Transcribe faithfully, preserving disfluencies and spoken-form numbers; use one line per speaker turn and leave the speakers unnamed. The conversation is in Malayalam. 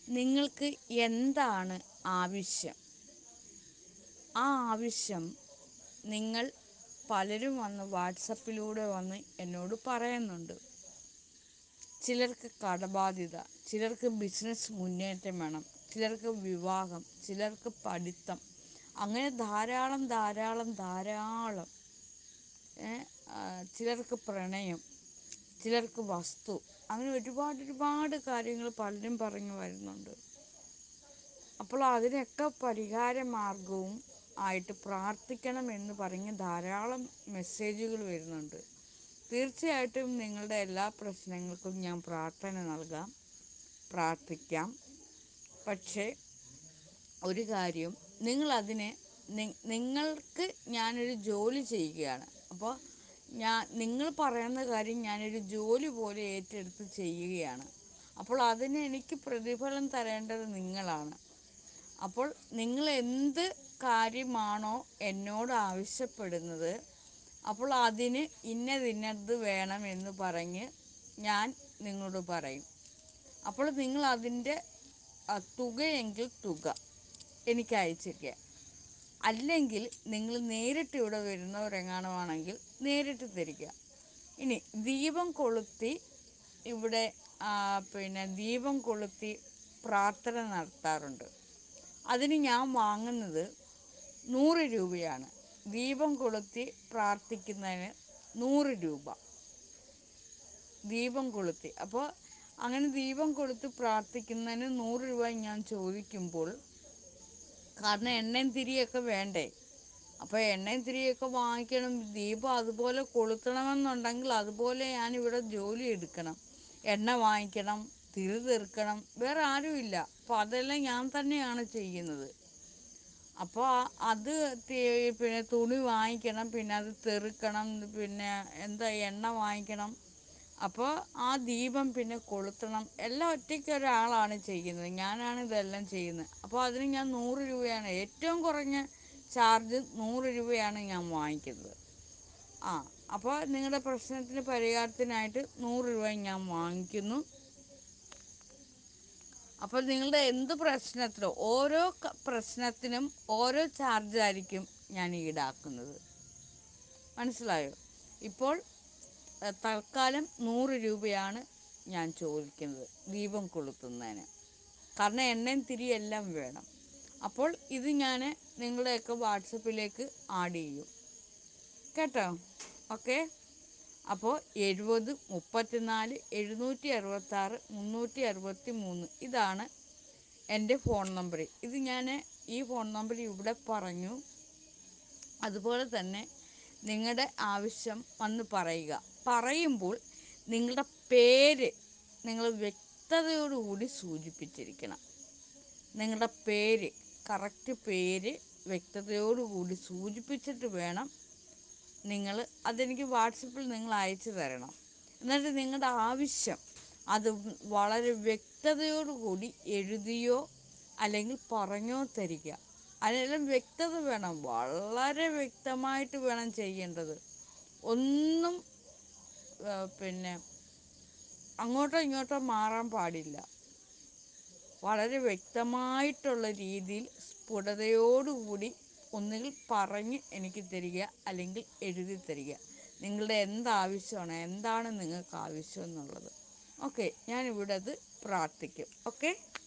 നിങ്ങൾക്ക് എന്താണ് ആവശ്യം? ആ ആവശ്യം നിങ്ങൾ പലരും വന്ന് വാട്സപ്പിലൂടെ വന്ന് എന്നോട് പറയുന്നുണ്ട്. ചിലർക്ക് കടബാധ്യത, ചിലർക്ക് ബിസിനസ് മുന്നേറ്റം വേണം, ചിലർക്ക് വിവാഹം, ചിലർക്ക് പഠിത്തം, അങ്ങനെ ധാരാളം ധാരാളം ധാരാളം ചിലർക്ക് പ്രണയം, ചിലർക്ക് വസ്തു, അങ്ങനെ ഒരുപാട് ഒരുപാട് കാര്യങ്ങൾ പലരും പറഞ്ഞു വരുന്നുണ്ട്. അപ്പോൾ അതിനൊക്കെ പരിഹാര മാർഗവും ആയിട്ട് പ്രാർത്ഥിക്കണം എന്ന് പറഞ്ഞ് ധാരാളം മെസ്സേജുകൾ വരുന്നുണ്ട്. തീർച്ചയായിട്ടും നിങ്ങളുടെ എല്ലാ പ്രശ്നങ്ങൾക്കും ഞാൻ പ്രാർത്ഥന നൽകാം, പ്രാർത്ഥിക്കാം. പക്ഷേ ഒരു കാര്യം, നിങ്ങളതിനെ നിങ്ങൾക്ക് ഞാനൊരു ജോലി ചെയ്യുകയാണ്. അപ്പോൾ ഞാൻ നിങ്ങൾ പറയുന്ന കാര്യം ഞാനൊരു ജോലി പോലെ ഏറ്റെടുത്ത് ചെയ്യുകയാണ്. അപ്പോൾ അതിന് എനിക്ക് പ്രതിഫലം തരേണ്ടത് നിങ്ങളാണ്. അപ്പോൾ നിങ്ങൾ എന്ത് കാര്യമാണോ എന്നോട് ആവശ്യപ്പെടുന്നത്, അപ്പോൾ അതിന് ഇന്നതിന്നത് വേണമെന്ന് പറഞ്ഞ് ഞാൻ നിങ്ങളോട് പറയും. അപ്പോൾ നിങ്ങൾ അതിൻ്റെ തുകയെങ്കിൽ തുക എനിക്ക് അയച്ചിരിക്കുക. അല്ലെങ്കിൽ നിങ്ങൾ നേരിട്ട് ഇവിടെ വരുന്നവരെങ്ങാനുമാണെങ്കിൽ നേരിട്ട് തരിക. ഇനി ദീപം കൊളുത്തി ഇവിടെ പിന്നെ ദീപം കൊളുത്തി പ്രാർത്ഥന നടത്താറുണ്ട്. അതിന് ഞാൻ വാങ്ങുന്നത് നൂറ് രൂപയാണ്. ദീപം കൊളുത്തി പ്രാർത്ഥിക്കുന്നതിന് നൂറ് രൂപ ദീപം കൊളുത്തി. അപ്പോൾ അങ്ങനെ ദീപം കൊളുത്തി പ്രാർത്ഥിക്കുന്നതിന് നൂറ് രൂപ ഞാൻ ചോദിക്കുമ്പോൾ, കാരണം എണ്ണയും തിരിയൊക്കെ വേണ്ടേ, അപ്പോൾ എണ്ണയും തിരിയൊക്കെ വാങ്ങിക്കണം. ദീപം അതുപോലെ കൊളുത്തണമെന്നുണ്ടെങ്കിൽ അതുപോലെ ഞാനിവിടെ ജോലി എടുക്കണം, എണ്ണ വാങ്ങിക്കണം, തിരി തീർക്കണം, വേറെ ആരുമില്ല. അപ്പോൾ അതെല്ലാം ഞാൻ തന്നെയാണ് ചെയ്യുന്നത്. അപ്പോൾ അത് പിന്നെ തുണി വാങ്ങിക്കണം, പിന്നെ അത് തെറുക്കണം, പിന്നെ എന്താ എണ്ണ വാങ്ങിക്കണം, അപ്പോൾ ആ ദീപം പിന്നെ കൊളുത്തണം, എല്ലാം ഒറ്റയ്ക്ക് ഒരാളാണ് ചെയ്യുന്നത്, ഞാനാണ് ഇതെല്ലാം ചെയ്യുന്നത്. അപ്പോൾ അതിന് ഞാൻ നൂറ് രൂപയാണ്, ഏറ്റവും കുറഞ്ഞ ചാർജ് നൂറ് രൂപയാണ് ഞാൻ വാങ്ങിക്കുന്നത്. ആ അപ്പോൾ നിങ്ങളുടെ പ്രശ്നത്തിന് പരിഹാരത്തിനായിട്ട് നൂറ് രൂപ ഞാൻ വാങ്ങിക്കുന്നു. അപ്പോൾ നിങ്ങളുടെ എന്ത് പ്രശ്നത്തിനോ ഓരോ പ്രശ്നത്തിനും ഓരോ ചാർജായിരിക്കും ഞാൻ ഈടാക്കുന്നത്. മനസ്സിലായോ? ഇപ്പോൾ തൽക്കാലം നൂറ് രൂപയാണ് ഞാൻ ചോദിക്കുന്നത് ദീപം കൊളുത്തുന്നതിന്, കാരണം എണ്ണയും തിരിയെല്ലാം വേണം. അപ്പോൾ ഇത് ഞാൻ നിങ്ങളുടെയൊക്കെ വാട്സപ്പിലേക്ക് ആഡ് ചെയ്യും, കേട്ടോ? ഓക്കെ. അപ്പോൾ എഴുപത് മുപ്പത്തിനാല് എഴുന്നൂറ്റി അറുപത്താറ് മുന്നൂറ്റി അറുപത്തി മൂന്ന് ഇതാണ് എൻ്റെ ഫോൺ നമ്പർ. ഇത് ഞാൻ ഈ ഫോൺ നമ്പർ ഇവിടെ പറഞ്ഞു. അതുപോലെ തന്നെ നിങ്ങളുടെ ആവശ്യം വന്ന് പറയുക. പറയുമ്പോൾ നിങ്ങളുടെ പേര് നിങ്ങൾ വ്യക്തതയോടുകൂടി സൂചിപ്പിച്ചിരിക്കണം. നിങ്ങളുടെ പേര്, കറക്റ്റ് പേര് വ്യക്തതയോടുകൂടി സൂചിപ്പിച്ചിട്ട് വേണം നിങ്ങൾ അതെനിക്ക് വാട്സപ്പിൽ നിങ്ങൾ അയച്ചു തരണം. എന്നിട്ട് നിങ്ങളുടെ ആവശ്യം അത് വളരെ വ്യക്തതയോടുകൂടി എഴുതിയോ അല്ലെങ്കിൽ പറഞ്ഞോ തരിക. അതിനെല്ലാം വ്യക്തത വേണം, വളരെ വ്യക്തമായിട്ട് വേണം ചെയ്യേണ്ടത്. ഒന്നും പിന്നെ അങ്ങോട്ടോ ഇങ്ങോട്ടോ മാറാൻ പാടില്ല. വളരെ വ്യക്തമായിട്ടുള്ള രീതിയിൽ സ്ഫുടതയോടുകൂടി ഒന്നുകിൽ പറഞ്ഞ് എനിക്ക് തരിക, അല്ലെങ്കിൽ എഴുതി തരിക. നിങ്ങളുടെ എന്താവശ്യമാണ്, എന്താണ് നിങ്ങൾക്ക് ആവശ്യം എന്നുള്ളത്. ഓക്കെ, ഞാനിവിടെ അത് പ്രാർത്ഥിക്കും. ഓക്കെ.